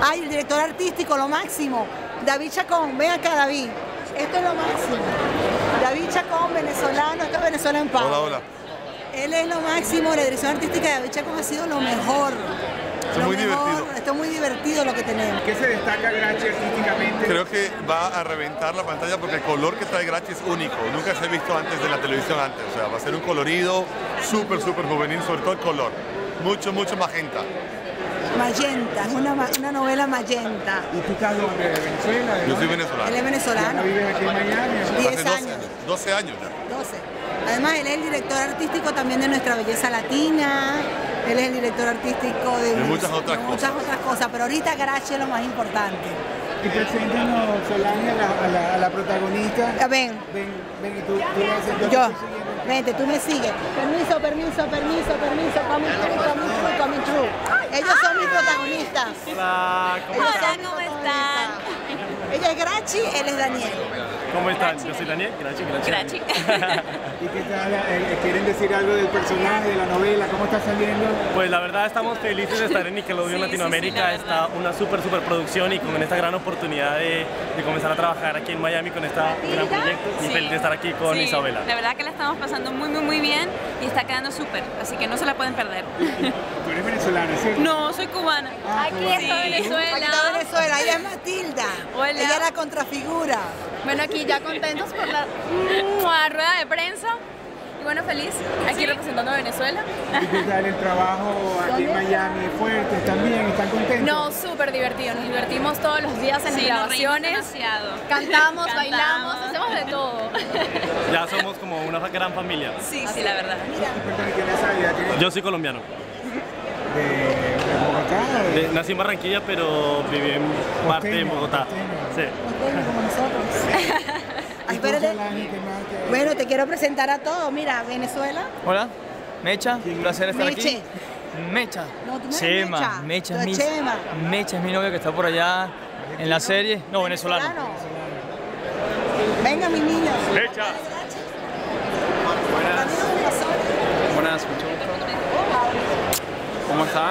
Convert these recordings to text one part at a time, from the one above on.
Ay, el director artístico, lo máximo. David Chacón, ven acá, David. Esto es lo máximo. David Chacón, venezolano, esto es Venezuela en paz. Hola, hola. Él es lo máximo, la dirección artística de David Chacón ha sido lo mejor. Es muy divertido. Esto es muy divertido lo que tenemos. ¿Qué se destaca Grachi artísticamente? Creo que va a reventar la pantalla porque el color que trae Grachi es único. Nunca se ha visto antes de la televisión antes. O sea, va a ser un colorido súper juvenil, sobre todo el color. Mucho magenta. Magenta, es una novela magenta. ¿Y tú estás dónde? ¿De Venezuela? Yo soy venezolano. Él es venezolano. ¿Ya vives aquí en Miami? 10 Hace años. 12 años ya. 12. Además, él es el director artístico también de Nuestra Belleza Latina. Él es el director artístico de muchas otras cosas. Pero ahorita Grachi es lo más importante. Y preséntanos, Solange, a la protagonista. Ven. Ven, y tú haces... Yo. Vente, tú me sigues. Permiso. Coming true. Ellos son mis protagonistas. Hola, ¿cómo están? Ella es Grachi, él es Daniel. ¿Cómo están? Yo soy Daniel, Grachi. ¿Y qué tal? ¿Quieren decir algo del personaje, de la novela? ¿Cómo está saliendo? Pues la verdad estamos felices de estar en Nickelodeon Latinoamérica. Está una súper producción y con esta gran oportunidad de comenzar a trabajar aquí en Miami con este gran proyecto. Y feliz de estar aquí con Isabela. La verdad que la estamos pasando muy bien y está quedando súper, así que no se la pueden perder. ¿Tú eres venezolana, sí? No, soy cubana. Aquí está Venezuela. Aquí está Venezuela, ella es Matilda. Hola. Ella es la contrafigura. Bueno, aquí ya contentos por la rueda de prensa. Y bueno, feliz aquí representando a Venezuela. ¿Y qué tal el trabajo aquí en Miami? ¿Fuerte? ¿Están bien? ¿Están contentos? No, súper divertido. Nos divertimos todos los días en las grabaciones. Cantamos, bailamos, hacemos de todo. Ya somos como una gran familia. Sí, la verdad. Perdón, ¿quién es Aida? Yo soy colombiano. ¿De Bogotá? Nací en Barranquilla, pero viví en parte de Bogotá. Sí. Como nosotros. Ay, espérate. Bueno, te quiero presentar a todos. Mira, Venezuela. Hola, Mecha, un placer estar Meche. aquí. Mecha. No, tú no eres Chema, Mecha. Mecha Tú es eres Chema. Mecha es mi novio que está por allá en la serie. No, venezolano. Venga, mi niño. Mecha. Buenas, mucho gusto. ¿Cómo está?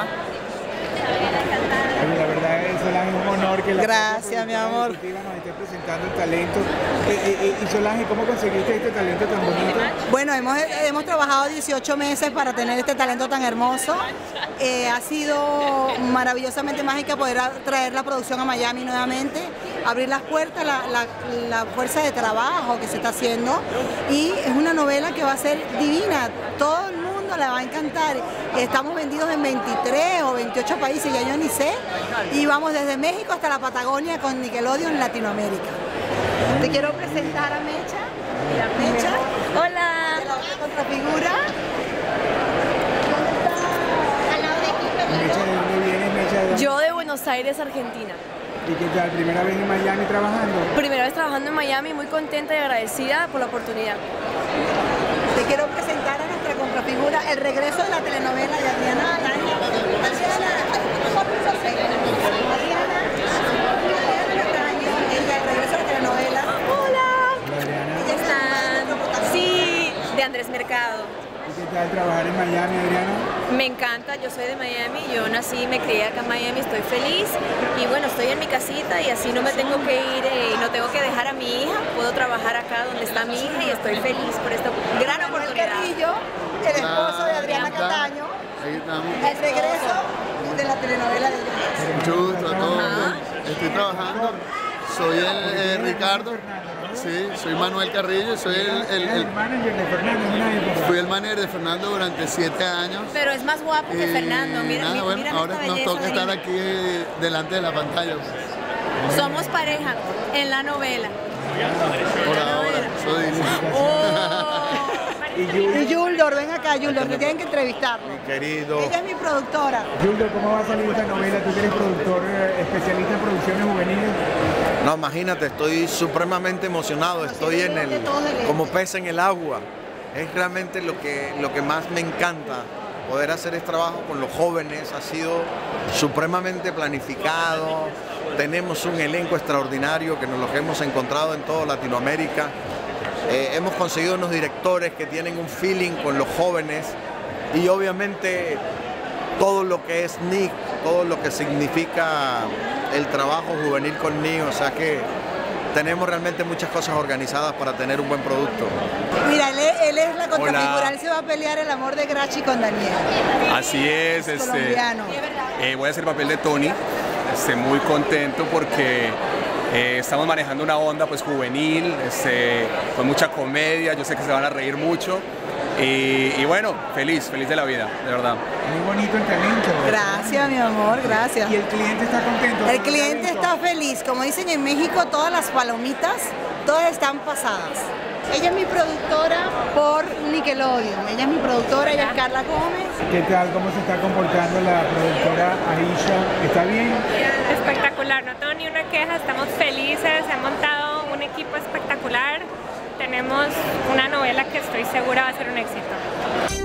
La verdad es, Solange, un honor que la Gracias, mi amor. Nos esté presentando el talento. Y Solange, ¿cómo conseguiste este talento tan bonito? Bueno, hemos trabajado 18 meses para tener este talento tan hermoso. Ha sido maravillosamente mágica poder traer la producción a Miami nuevamente, abrir las puertas, la fuerza de trabajo que se está haciendo. Y es una novela que va a ser divina. Todo el mundo la va a encantar. Estamos vendidos en 23 o 28 países, ya yo ni sé. Y vamos desde México hasta la Patagonia con Nickelodeon en Latinoamérica. Te quiero presentar a Mecha. Mira, Mecha. Hola. De la otra contrafigura. Mecha, ¿de dónde vienes, Mecha? Yo de Buenos Aires, Argentina. ¿Y qué tal? ¿Primera vez en Miami trabajando? Primera vez trabajando en Miami, muy contenta y agradecida por la oportunidad. Te quiero presentar a nuestra contrafigura, el regreso de la telenovela de Adriana Cataño. Ella, el regreso de la telenovela. Hola. Adriana. ¿Cómo están? Sí, de Andrés Mercado. ¿Y qué tal trabajar en Miami, Adriana? Me encanta, yo soy de Miami, yo nací y me crié acá en Miami, estoy feliz y bueno, estoy en mi casita y así no me tengo que ir y no tengo que dejar a mi hija, puedo trabajar acá donde está mi hija y estoy feliz por esta gran oportunidad. Carrillo, el esposo de Adriana Cataño, el regreso de la telenovela de ella. Mucho gusto a todos. Estoy trabajando. Soy el Ricardo. Sí, soy Manuel Carrillo. Soy el manager de Fernando en una época. Fui el manager de Fernando durante 7 años. Pero es más guapo que Fernando, mira, nada, bueno, mira ahora esta nos belleza toca de estar niño. aquí delante de la pantalla. Somos pareja en la novela. Por ahora, eso dice. Y Yuldor, ven acá, Yuldor, que tienen que entrevistarlo. Mi querido. Ella es mi productora. Julio, ¿cómo va a salir esta novela? Tú que eres productor, especialista en producciones juveniles. No, imagínate, estoy supremamente emocionado, estoy como pez en el agua. Es realmente lo que más me encanta, poder hacer este trabajo con los jóvenes, ha sido supremamente planificado, tenemos un elenco extraordinario que nos los hemos encontrado en toda Latinoamérica, hemos conseguido unos directores que tienen un feeling con los jóvenes y obviamente todo lo que es Nick, todo lo que significa el trabajo juvenil con Nick, o sea que tenemos realmente muchas cosas organizadas para tener un buen producto. Mira, él es la contrafigura, él se va a pelear el amor de Grachi con Daniel. Así es, colombiano. Voy a hacer el papel de Tony, muy contento porque estamos manejando una onda pues juvenil, con mucha comedia, yo sé que se van a reír mucho. Y bueno, feliz de la vida, de verdad. Muy bonito el talento. Gracias, mi amor, gracias. ¿Y el cliente está contento? El cliente está feliz. Como dicen en México, todas las palomitas, todas están pasadas. Ella es mi productora por Nickelodeon. Ella es mi productora, ella es Carla Gómez. ¿Qué tal? ¿Cómo se está comportando la productora Aisha? ¿Está bien? Espectacular, no tengo ni una queja, estamos felices, he montado un equipo espectacular. Tenemos una novela que estoy segura va a ser un éxito.